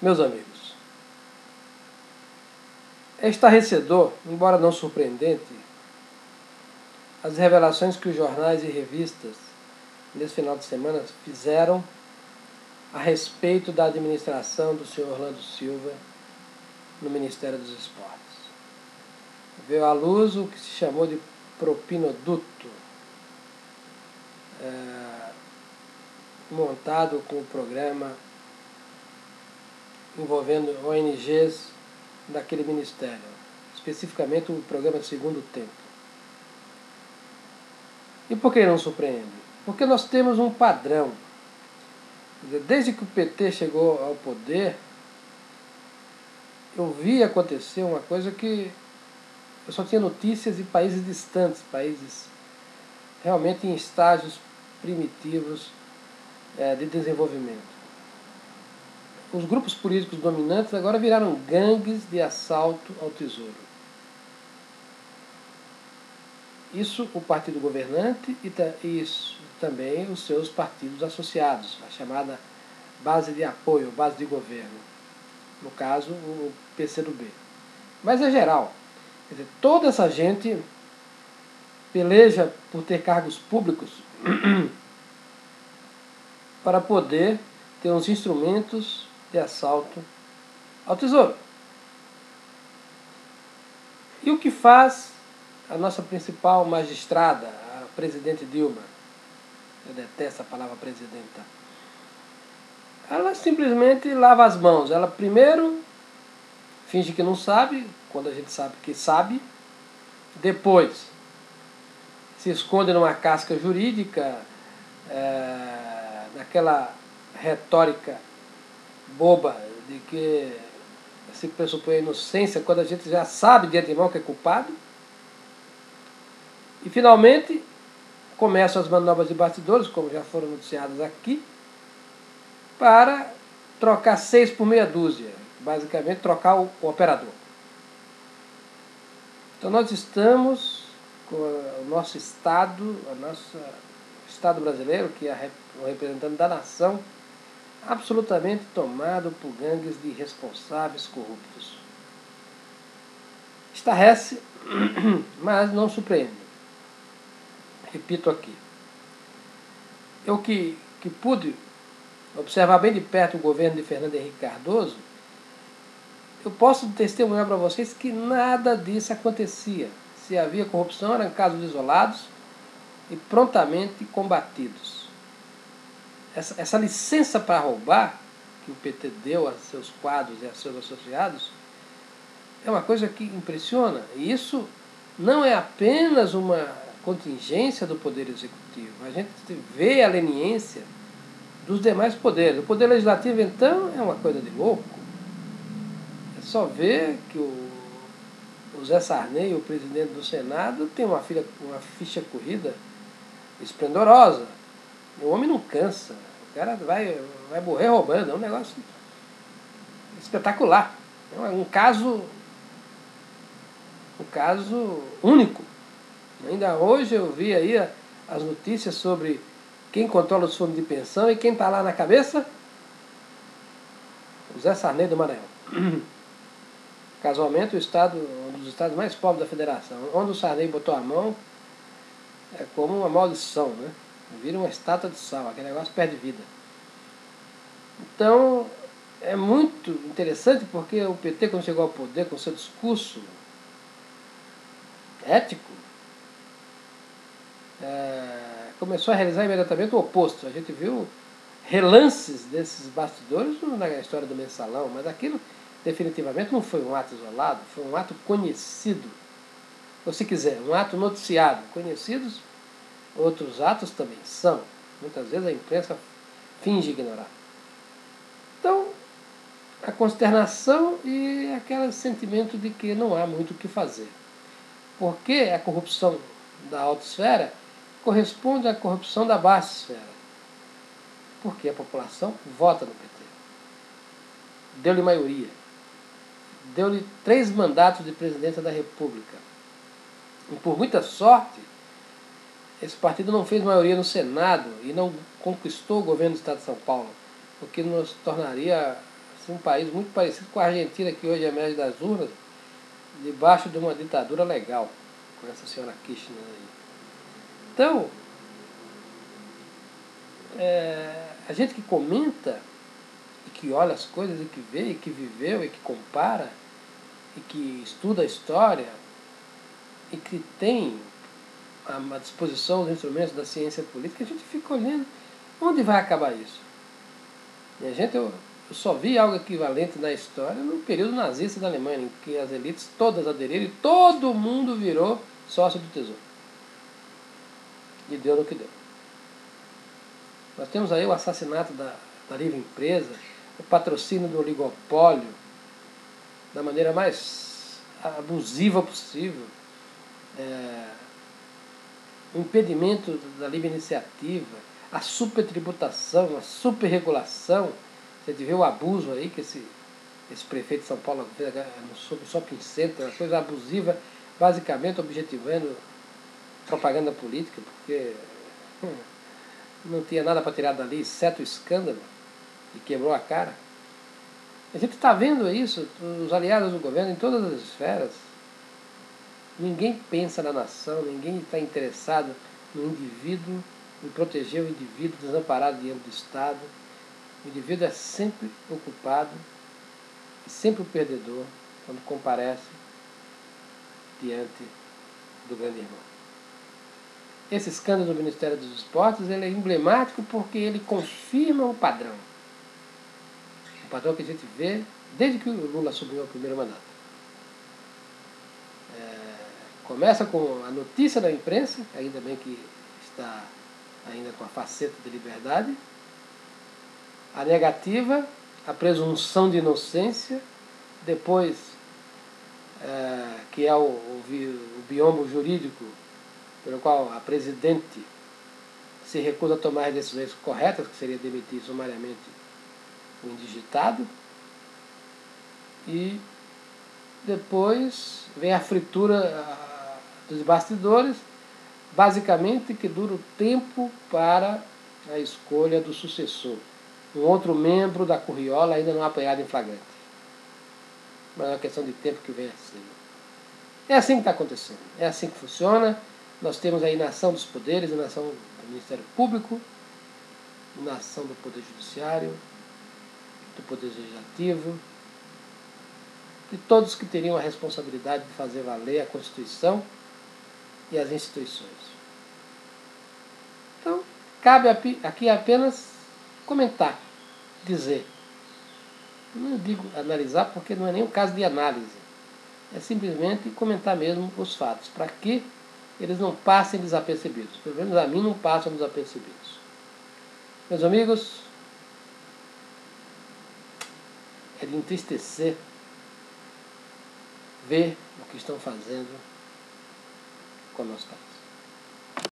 Meus amigos, é estarrecedor, embora não surpreendente, as revelações que os jornais e revistas nesse final de semana fizeram a respeito da administração do senhor Orlando Silva no Ministério dos Esportes. Veio à luz o que se chamou de propinoduto, montado com o programa envolvendo ONGs daquele ministério, especificamente o programa Segundo Tempo. E por que não surpreende? Porque nós temos um padrão. Desde que o PT chegou ao poder, eu vi acontecer uma coisa que eu só tinha notícias de países distantes, países realmente em estágios primitivos de desenvolvimento. Os grupos políticos dominantes agora viraram gangues de assalto ao tesouro. Isso o partido governante e isso também os seus partidos associados, a chamada base de apoio, base de governo. No caso, o PCdoB. Mas é geral. Quer dizer, toda essa gente peleja por ter cargos públicos para poder ter uns instrumentos de assalto ao tesouro. E o que faz a nossa principal magistrada, a presidente Dilma? Eu detesto a palavra presidenta. Ela simplesmente lava as mãos. Ela primeiro finge que não sabe, quando a gente sabe que sabe. Depois se esconde numa casca jurídica, naquela retórica boba de que se pressupõe a inocência quando a gente já sabe de antemão que é culpado. E finalmente começam as manobras de bastidores, como já foram noticiadas aqui, para trocar 6 por meia dúzia, basicamente trocar o operador. Então nós estamos com o nosso Estado, o Estado brasileiro, que é o representante da nação, absolutamente tomado por gangues de irresponsáveis corruptos. Estarrece, mas não surpreende. Repito aqui. Eu que pude observar bem de perto o governo de Fernando Henrique Cardoso, eu posso testemunhar para vocês que nada disso acontecia. Se havia corrupção, eram casos isolados e prontamente combatidos. Essa licença para roubar que o PT deu a seus quadros e a seus associados é uma coisa que impressiona. E isso não é apenas uma contingência do Poder Executivo. A gente vê a leniência dos demais poderes. O Poder Legislativo, então, é uma coisa de louco. É só ver que o Zé Sarney, o presidente do Senado, tem uma ficha corrida esplendorosa. O homem não cansa. O cara vai morrer roubando. É um negócio espetacular. É um caso único. Ainda hoje eu vi aí as notícias sobre quem controla os fundos de pensão e quem está lá na cabeça? O Zé Sarney do Maranhão. Casualmente um dos estados mais pobres da federação. Onde o Sarney botou a mão é como uma maldição, né? Vira uma estátua de sal, aquele negócio perde vida. Então é muito interessante porque o PT, quando chegou ao poder com seu discurso ético, começou a realizar imediatamente o oposto. A gente viu relances desses bastidores na história do mensalão, mas aquilo definitivamente não foi um ato isolado, foi um ato conhecido. Ou se quiser, um ato noticiado. Conhecidos, outros atos também são. Muitas vezes a imprensa finge ignorar. Então, a consternação e aquele sentimento de que não há muito o que fazer. Porque a corrupção da alta esfera corresponde à corrupção da baixa esfera. Porque a população vota no PT. Deu-lhe maioria. Deu-lhe 3 mandatos de presidência da República. E por muita sorte, esse partido não fez maioria no Senado e não conquistou o governo do Estado de São Paulo, o que nos tornaria um país muito parecido com a Argentina, que hoje emerge das urnas, debaixo de uma ditadura legal, com essa senhora Kirchner aí. Então, a gente que comenta, e que olha as coisas, e que vê, e que viveu, e que compara, e que estuda a história, e que tem à disposição os instrumentos da ciência política, a gente fica olhando onde vai acabar isso. E eu só vi algo equivalente na história no período nazista da Alemanha, em que as elites todas aderiram e todo mundo virou sócio do Tesouro. E deu no que deu. Nós temos aí o assassinato da livre empresa, o patrocínio do oligopólio, da maneira mais abusiva possível, o impedimento da livre iniciativa, a supertributação, a superregulação. Você vê o abuso aí que esse prefeito de São Paulo fez sobre o shopping center, uma coisa abusiva, basicamente objetivando propaganda política, porque não tinha nada para tirar dali, exceto o escândalo, e quebrou a cara. A gente está vendo isso, os aliados do governo em todas as esferas. Ninguém pensa na nação, ninguém está interessado no indivíduo, em proteger o indivíduo desamparado diante do Estado. O indivíduo é sempre ocupado e sempre o perdedor quando comparece diante do grande irmão. Esse escândalo do Ministério dos Esportes ele é emblemático porque ele confirma o padrão. O padrão que a gente vê desde que o Lula assumiu o primeiro mandato. Começa com a notícia da imprensa, ainda bem que está ainda com a faceta de liberdade, a negativa, a presunção de inocência, depois que é o biombo jurídico pelo qual a presidente se recusa a tomar as decisões corretas, que seria demitir sumariamente o indigitado, e depois vem a fritura dos bastidores, basicamente que dura o tempo para a escolha do sucessor. Um outro membro da curriola ainda não apanhado em flagrante. Mas é uma questão de tempo que vem assim. É assim que está acontecendo. É assim que funciona. Nós temos a inação dos poderes, a inação do Ministério Público, a inação do Poder Judiciário, do Poder Legislativo, de todos que teriam a responsabilidade de fazer valer a Constituição e as instituições. Então, cabe aqui apenas comentar, dizer. Não digo analisar porque não é nem um caso de análise. É simplesmente comentar mesmo os fatos, para que eles não passem desapercebidos. Pelo menos a mim não passam desapercebidos. Meus amigos, é de entristecer ver o que estão fazendo com o nosso país.